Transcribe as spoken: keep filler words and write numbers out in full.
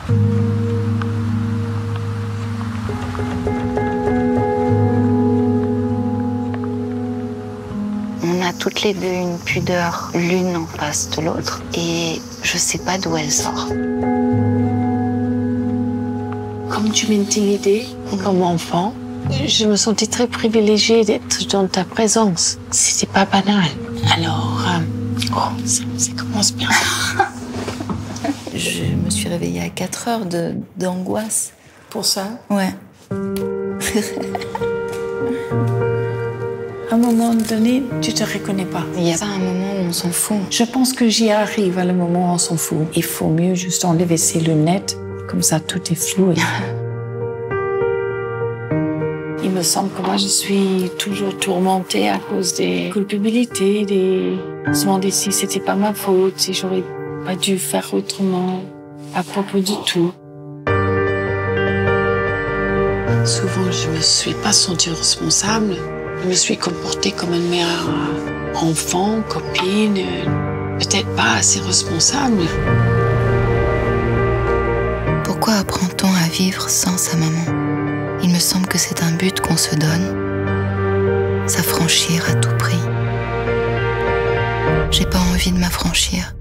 On a toutes les deux une pudeur l'une en face de l'autre et je sais pas d'où elle sort. Comme tu m'intimidais comme enfant, je me sentais très privilégiée d'être dans ta présence. C'était pas banal. Alors, euh, oh, ça, ça commence bien. Je me suis réveillée à quatre heures de, d'angoisse. Pour ça? Ouais. À un moment donné, tu te reconnais pas. Il y a un moment où on s'en fout. Je pense que j'y arrive à le moment où on s'en fout. Il faut mieux juste enlever ses lunettes, comme ça tout est flou. Il me semble que moi je suis toujours tourmentée à cause des culpabilités, des... se demander si c'était pas ma faute, si j'aurais pas dû faire autrement à propos du tout. Souvent, je me suis pas sentie responsable. Je me suis comportée comme une mère enfant, copine, peut-être pas assez responsable. Pourquoi apprend-on à vivre sans sa maman? Il me semble que c'est un but qu'on se donne, s'affranchir à tout prix. J'ai pas envie de m'affranchir.